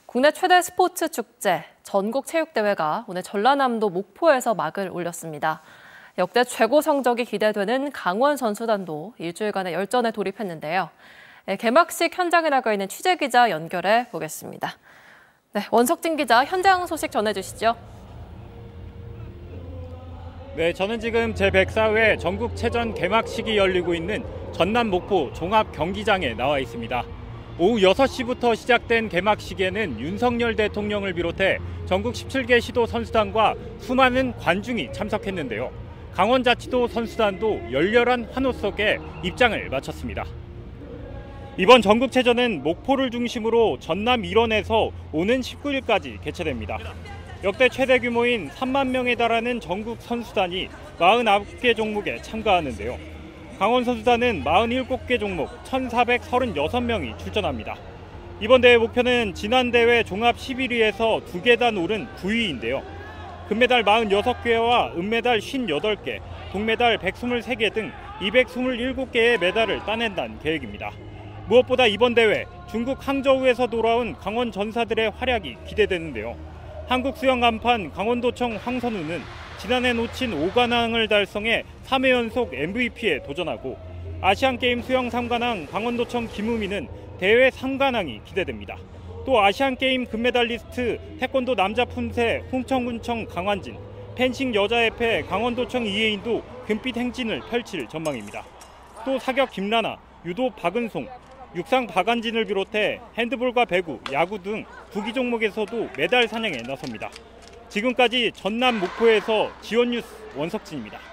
국내 최대 스포츠 축제 전국체육대회가 오늘 전라남도 목포에서 막을 올렸습니다. 역대 최고 성적이 기대되는 강원 선수단도 일주일간의 열전에 돌입했는데요. 개막식 현장에 나가 있는 취재기자 연결해 보겠습니다. 네, 원석진 기자 현장 소식 전해주시죠. 네, 저는 지금 제104회 전국체전 개막식이 열리고 있는 전남 목포 종합경기장에 나와 있습니다. 오후 6시부터 시작된 개막식에는 윤석열 대통령을 비롯해 전국 17개 시도 선수단과 수많은 관중이 참석했는데요. 강원자치도 선수단도 열렬한 환호 속에 입장을 마쳤습니다. 이번 전국체전은 목포를 중심으로 전남 일원에서 오는 19일까지 개최됩니다. 역대 최대 규모인 3만 명에 달하는 전국 선수단이 49개 종목에 참가하는데요. 강원 선수단은 47개 종목 1,436명이 출전합니다. 이번 대회 목표는 지난 대회 종합 11위에서 2계단 오른 9위인데요. 금메달 46개와 은메달 58개, 동메달 123개 등 227개의 메달을 따낸다는 계획입니다. 무엇보다 이번 대회 중국 항저우에서 돌아온 강원 전사들의 활약이 기대되는데요. 한국 수영 간판 강원도청 황선우는 지난해 놓친 5관왕을 달성해 3회 연속 MVP에 도전하고 아시안게임 수영 3관왕 강원도청 김우미는 대회 3관왕이 기대됩니다. 또 아시안게임 금메달리스트 태권도 남자 품새 홍천군청 강환진, 펜싱 여자협회 강원도청 이혜인도 금빛 행진을 펼칠 전망입니다. 또 사격 김라나, 유도 박은송, 육상 박안진을 비롯해 핸드볼과 배구, 야구 등 구기 종목에서도 메달 사냥에 나섭니다. 지금까지 전남 목포에서 지원뉴스 원석진입니다.